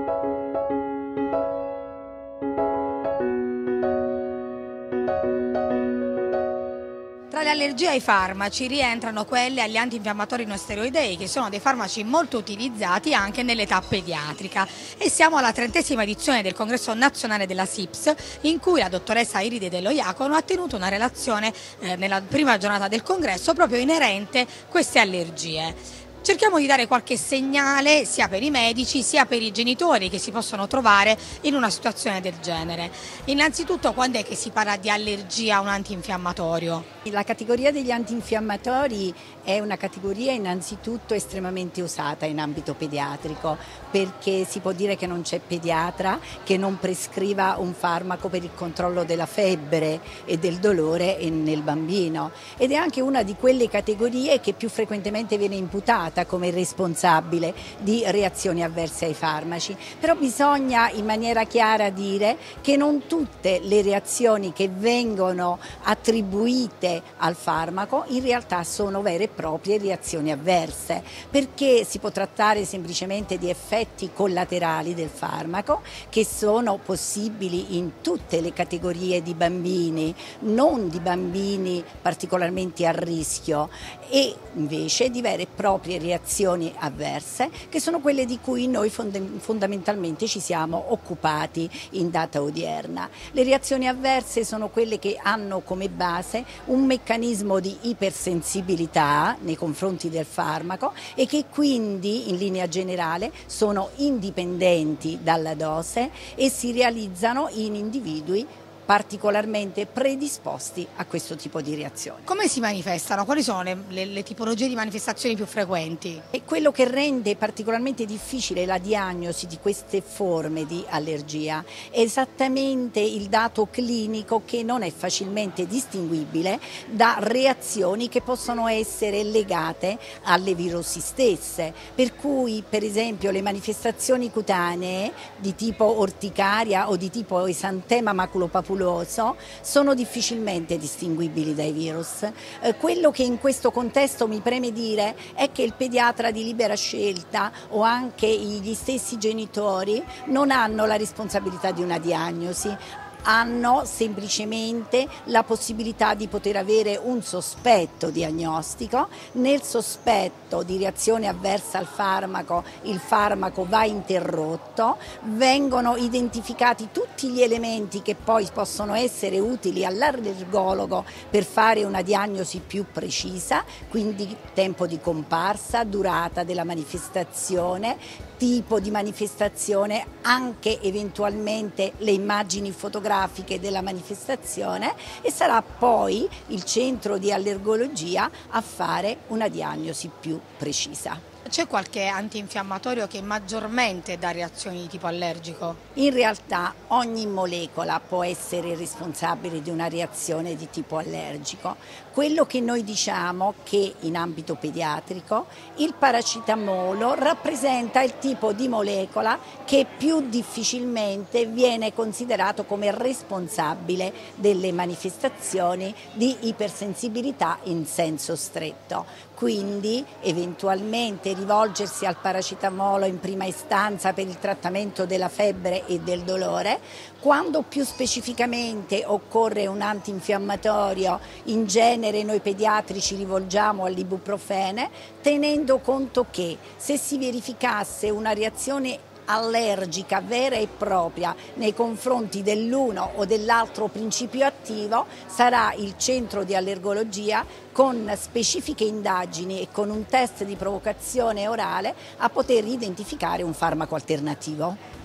Tra le allergie ai farmaci rientrano quelle agli antinfiammatori non steroidei, che sono dei farmaci molto utilizzati anche nell'età pediatrica. E siamo alla 30ª edizione del Congresso Nazionale della SIPS, in cui la dottoressa Iride Dello Iacono ha tenuto una relazione nella prima giornata del congresso proprio inerente a queste allergie. Cerchiamo di dare qualche segnale sia per i medici sia per i genitori che si possono trovare in una situazione del genere. Innanzitutto, quando è che si parla di allergia a un antinfiammatorio? La categoria degli antinfiammatori è una categoria innanzitutto estremamente usata in ambito pediatrico, perché si può dire che non c'è pediatra che non prescriva un farmaco per il controllo della febbre e del dolore nel bambino, ed è anche una di quelle categorie che più frequentemente viene imputata come responsabile di reazioni avverse ai farmaci. Però bisogna in maniera chiara dire che non tutte le reazioni che vengono attribuite al farmaco in realtà sono vere e proprie reazioni avverse, perché si può trattare semplicemente di effetti collaterali del farmaco che sono possibili in tutte le categorie di bambini, non di bambini particolarmente a rischio, e invece di vere e proprie reazioni avverse che sono quelle di cui noi fondamentalmente ci siamo occupati in data odierna. Le reazioni avverse sono quelle che hanno come base un meccanismo di ipersensibilità nei confronti del farmaco e che quindi in linea generale sono indipendenti dalla dose e si realizzano in individui particolarmente predisposti a questo tipo di reazioni. Come si manifestano? Quali sono le tipologie di manifestazioni più frequenti? E quello che rende particolarmente difficile la diagnosi di queste forme di allergia è esattamente il dato clinico, che non è facilmente distinguibile da reazioni che possono essere legate alle virosi stesse, per cui per esempio le manifestazioni cutanee di tipo orticaria o di tipo esantema maculopapuloso sono difficilmente distinguibili dai virus. Quello che in questo contesto mi preme dire è che il pediatra di libera scelta o anche gli stessi genitori non hanno la responsabilità di una diagnosi, hanno semplicemente la possibilità di poter avere un sospetto diagnostico. Nel sospetto di reazione avversa al farmaco, il farmaco va interrotto, vengono identificati tutti gli elementi che poi possono essere utili all'allergologo per fare una diagnosi più precisa, quindi tempo di comparsa, durata della manifestazione, tipo di manifestazione, anche eventualmente le immagini fotografiche della manifestazione, e sarà poi il centro di allergologia a fare una diagnosi più precisa. C'è qualche antinfiammatorio che maggiormente dà reazioni di tipo allergico? In realtà ogni molecola può essere responsabile di una reazione di tipo allergico. Quello che noi diciamo che in ambito pediatrico il paracetamolo rappresenta il tipo di molecola che più difficilmente viene considerato come responsabile delle manifestazioni di ipersensibilità in senso stretto. Quindi eventualmente rivolgersi al paracetamolo in prima istanza per il trattamento della febbre e del dolore. Quando più specificamente occorre un antinfiammatorio, in genere noi pediatri ci rivolgiamo all'ibuprofene, tenendo conto che se si verificasse una reazione allergica vera e propria nei confronti dell'uno o dell'altro principio attivo, sarà il centro di allergologia con specifiche indagini e con un test di provocazione orale a poter identificare un farmaco alternativo.